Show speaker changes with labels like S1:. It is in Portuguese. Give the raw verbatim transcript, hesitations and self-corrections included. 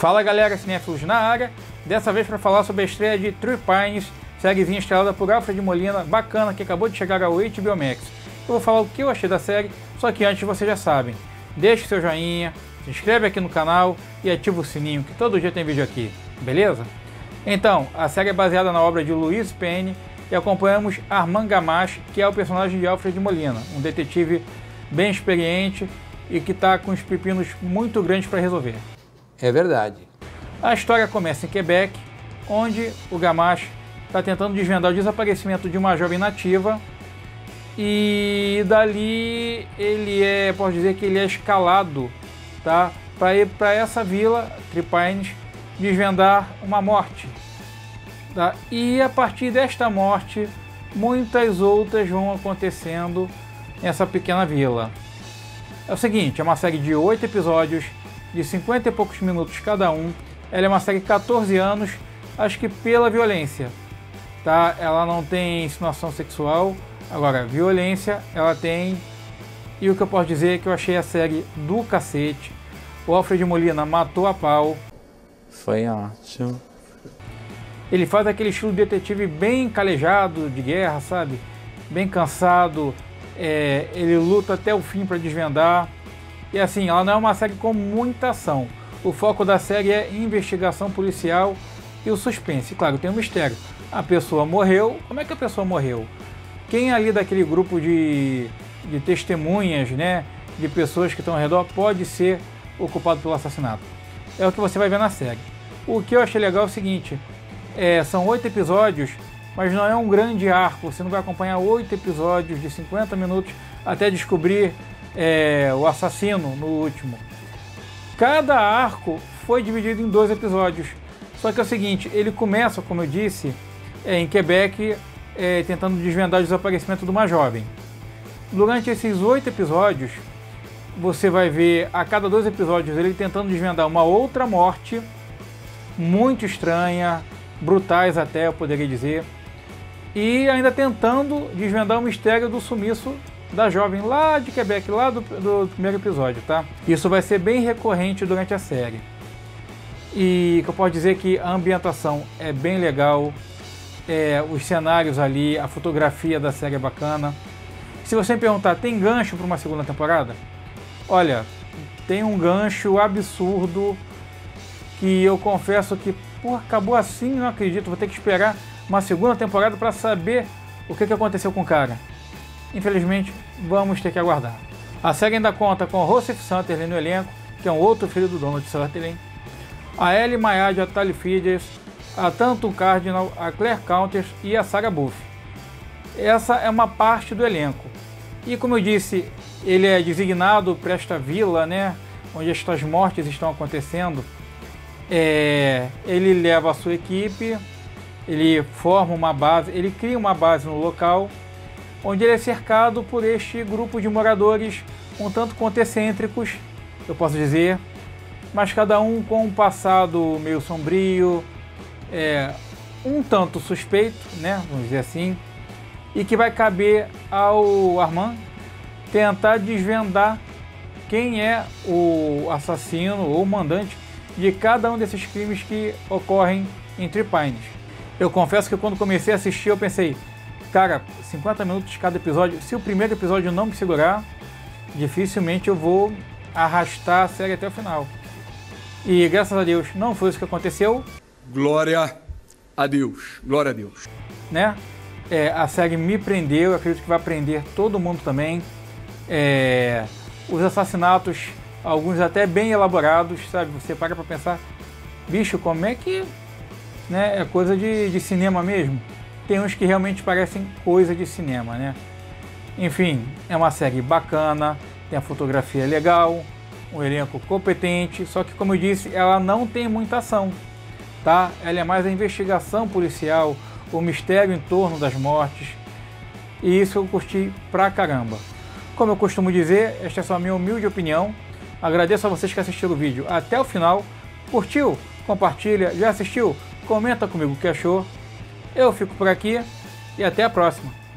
S1: Fala galera, cinéfilos na área, dessa vez para falar sobre a estreia de Three Pines, sériezinha estrelada por Alfred Molina, bacana, que acabou de chegar ao H B O Max. Eu vou falar o que eu achei da série, só que antes vocês já sabem, deixe seu joinha, se inscreve aqui no canal e ativa o sininho, que todo dia tem vídeo aqui, beleza? Então, a série é baseada na obra de Louise Penny e acompanhamos Armand Gamache, que é o personagem de Alfred Molina, um detetive bem experiente e que está com uns pepinos muito grandes para resolver.
S2: É verdade.
S1: A história começa em Quebec, onde o Gamache está tentando desvendar o desaparecimento de uma jovem nativa e dali ele é, pode dizer que ele é escalado, tá, para ir para essa vila, Three Pines, desvendar uma morte. Tá? E a partir desta morte, muitas outras vão acontecendo nessa pequena vila. É o seguinte, é uma série de oito episódios, de cinquenta e poucos minutos cada um. Ela é uma série de quatorze anos, acho que pela violência. Tá? Ela não tem insinuação sexual, agora violência ela tem. E o que eu posso dizer é que eu achei a série do cacete. O Alfred Molina matou a pau.
S2: Foi ótimo.
S1: Ele faz aquele estilo detetive bem calejado de guerra, sabe? Bem cansado. É, ele luta até o fim para desvendar. E assim, ela não é uma série com muita ação. O foco da série é investigação policial e o suspense. Claro, tem um mistério. A pessoa morreu. Como é que a pessoa morreu? Quem ali daquele grupo de, de testemunhas, né? De pessoas que estão ao redor, pode ser o culpado pelo assassinato. É o que você vai ver na série. O que eu achei legal é o seguinte. É, são oito episódios, mas não é um grande arco. Você não vai acompanhar oito episódios de cinquenta minutos até descobrir é, o assassino no último. Cada arco foi dividido em dois episódios. Só que é o seguinte, ele começa, como eu disse, é, em Quebec, é, tentando desvendar o desaparecimento de uma jovem. Durante esses oito episódios, você vai ver a cada dois episódios ele tentando desvendar uma outra morte, muito estranha, brutais até, eu poderia dizer, e ainda tentando desvendar o mistério do sumiço da jovem lá de Quebec, lá do, do primeiro episódio, tá? Isso vai ser bem recorrente durante a série. E que eu posso dizer que a ambientação é bem legal, é, os cenários ali, a fotografia da série é bacana. Se você me perguntar, tem gancho para uma segunda temporada? Olha, tem um gancho absurdo que eu confesso que, pô, acabou assim, não acredito, vou ter que esperar uma segunda temporada para saber o que, que aconteceu com o cara. Infelizmente, vamos ter que aguardar. A série ainda conta com Rossif Sutherland no elenco, que é um outro filho do Donald Sutherland, a Ellie Mayad, a Tali Fides, a Tanto Cardinal, a Claire Countess e a Sarah Buff. Essa é uma parte do elenco. E como eu disse, ele é designado para esta vila, né, onde estas mortes estão acontecendo. É, ele leva a sua equipe, ele forma uma base, ele cria uma base no local, onde ele é cercado por este grupo de moradores um tanto quanto excêntricos, eu posso dizer, mas cada um com um passado meio sombrio, é, um tanto suspeito, né, vamos dizer assim, e que vai caber ao Armand tentar desvendar quem é o assassino ou o mandante de cada um desses crimes que ocorrem em Three Pines. Eu confesso que quando comecei a assistir eu pensei, cara, cinquenta minutos cada episódio, se o primeiro episódio não me segurar, dificilmente eu vou arrastar a série até o final. E graças a Deus não foi isso que aconteceu.
S3: Glória a Deus, glória a Deus.
S1: Né? É, a série me prendeu, eu acredito que vai prender todo mundo também. É, os assassinatos, alguns até bem elaborados, sabe? Você para pra pensar, bicho, como é que, né, é coisa de, de cinema mesmo? Tem uns que realmente parecem coisa de cinema, né? Enfim, é uma série bacana, tem a fotografia legal, um elenco competente, só que, como eu disse, ela não tem muita ação, tá? Ela é mais a investigação policial, o mistério em torno das mortes, e isso eu curti pra caramba. Como eu costumo dizer, esta é só a minha humilde opinião. Agradeço a vocês que assistiram o vídeo até o final. Curtiu? Compartilha. Já assistiu? Comenta comigo o que achou. Eu fico por aqui e até a próxima.